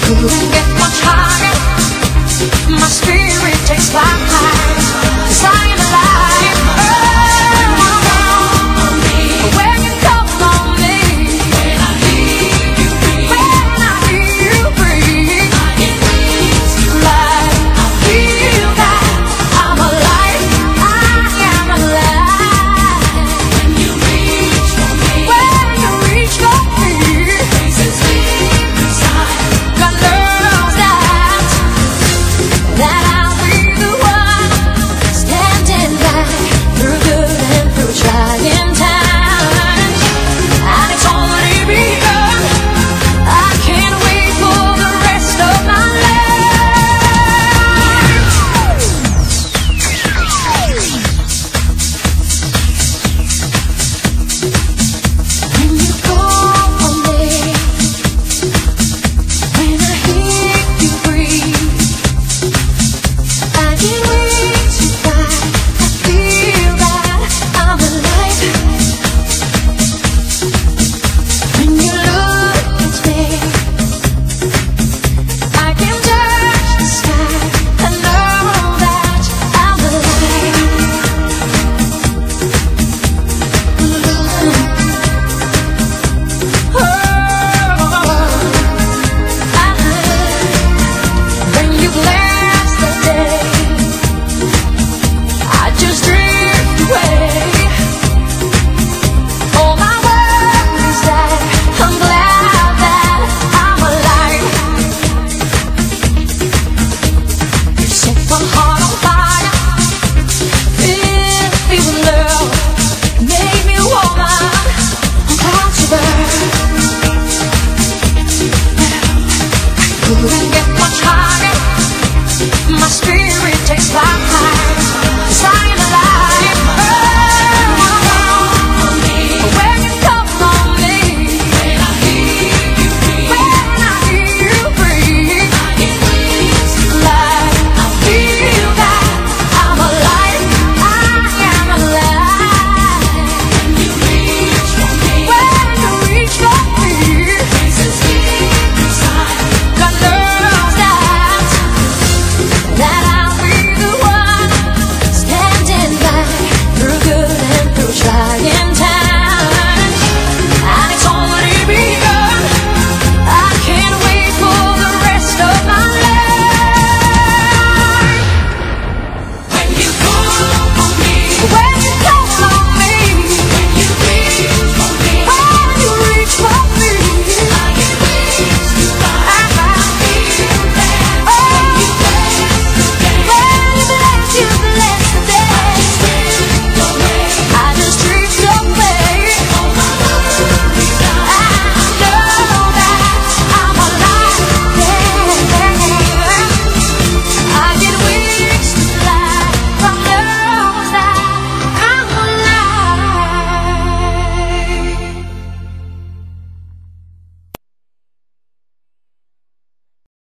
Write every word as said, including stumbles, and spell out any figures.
couldn't get much higher. My spirit takes flight, 'cause I am alive. Oh, when you come on me, when I hear you breathe, when I hear you breathe, I get wings to fly. I feel that I'm alive. I am alive. When you reach for me, when you reach for me, faces deep inside. God knows that that I'll be the one standing by through good and through trying times. And it's already begun. I can't wait for the rest of my life. When you call for me, when I hear you breathe, I get wings to fly. I feel that I'm alive. When you look at me, I can touch the sky. I know that I'm alive. When you bless the day, I just drift away. All my worries that I'm glad that I'm alive. You set my heart on fire, filled me with love, made me a woman, I'm called to burn. Couldn't